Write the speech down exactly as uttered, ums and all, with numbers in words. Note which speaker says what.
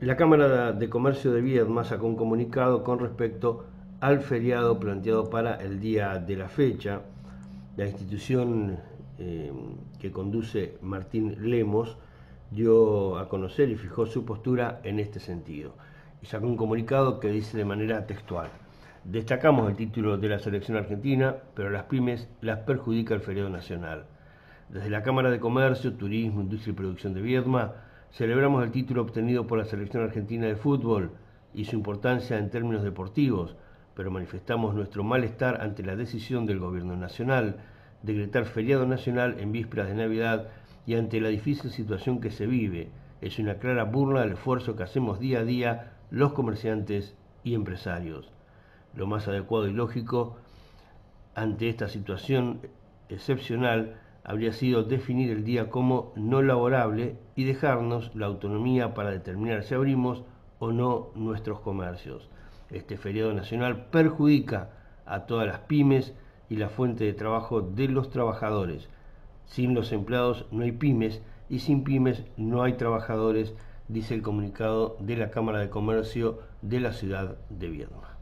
Speaker 1: La Cámara de Comercio de Viedma sacó un comunicado con respecto al feriado planteado para el día de la fecha. La institución eh, que conduce Martín Lemos dio a conocer y fijó su postura en este sentido. Y sacó un comunicado que dice de manera textual: destacamos el título de la selección argentina, pero a las pymes las perjudica el feriado nacional. Desde la Cámara de Comercio, Turismo, Industria y Producción de Viedma celebramos el título obtenido por la selección argentina de fútbol y su importancia en términos deportivos, pero manifestamos nuestro malestar ante la decisión del gobierno nacional de decretar feriado nacional en vísperas de Navidad y ante la difícil situación que se vive. Es una clara burla al esfuerzo que hacemos día a día los comerciantes y empresarios. Lo más adecuado y lógico ante esta situación excepcional habría sido definir el día como no laborable y dejarnos la autonomía para determinar si abrimos o no nuestros comercios. Este feriado nacional perjudica a todas las pymes y la fuente de trabajo de los trabajadores. Sin los empleados no hay pymes y sin pymes no hay trabajadores, dice el comunicado de la Cámara de Comercio de la ciudad de Viedma.